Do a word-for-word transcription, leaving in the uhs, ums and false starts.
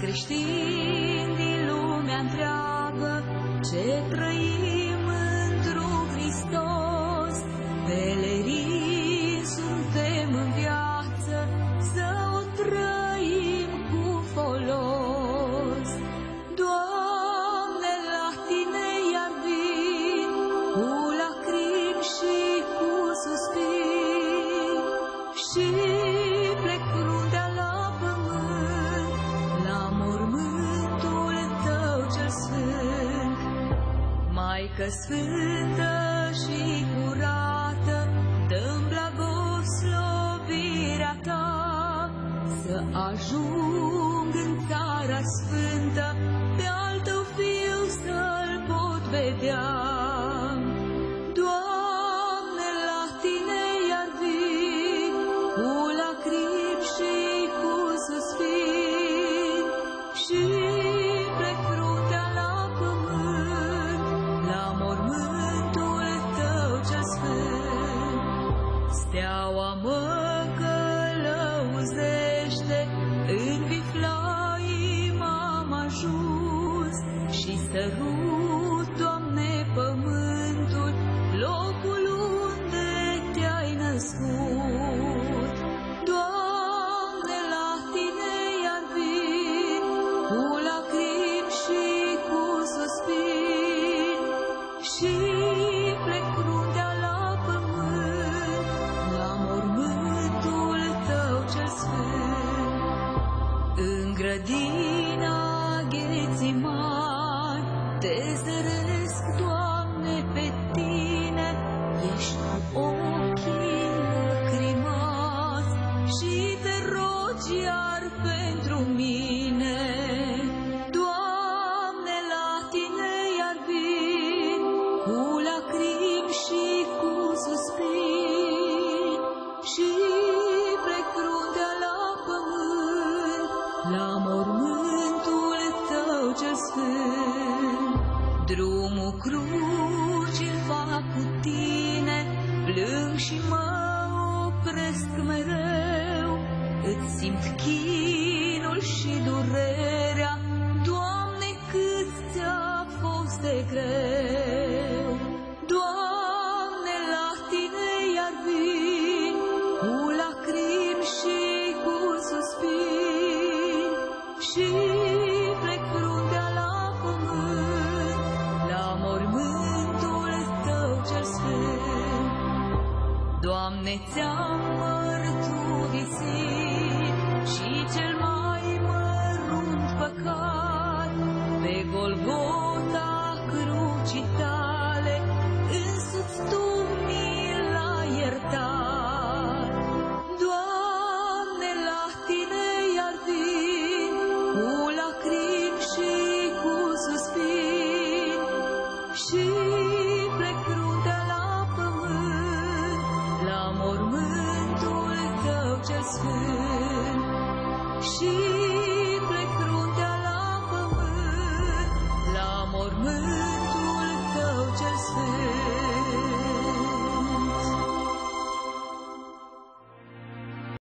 creștini din lumea întreagă, ce trăim într-un Hristos, pelerini suntem în viață, să o trăim cu folos. Doamne, la Tine iar vin, cu lacrimi și cu suspini, și plec fruntea la pământ, la mormântul Tău cel sfânt. Maică sfântă și curată, dă-mi blagoslovirea Ta, să ajung în țara sfântă, pe al Tău Fiu să-L pot vedea. Doamne, la Tine iar vin, cu lacrimi și cu suspini, și plec fruntea la pământ, la mormântul Tău cel sfânt. Steaua mă călăuzește, în Viflaim am ajuns, și sărut, Doamne, pământul, locul unde Te-ai născut. Doamne, la Tine iar vin, cu lacrimi și cu suspini, și plec fruntea la pământ, la mormântul Tău cel sfânt. În grădina Ghețimani Te zăresc, Doamne, pe Tine, ești cu ochii lăcrimați, și Te rogi iar pentru mine. Doamne, la Tine iar vin, cu lacrimi și cu suspini, și plec fruntea la pământ, la mormântul Tău cel sfânt. Drumul crucii fac cu Tine, plâng și mă opresc mereu, îți simt chinul și durerea, Doamne, cât Ți-a fost de greu. Doamne, la Tine iar vin, cu lacrimi și cu suspini, și plec fruntea la pământ, la mormântul Tău cel sfânt. Doamne, Ți-am mărturisit și cel mai mărunt păcat, pe Golgota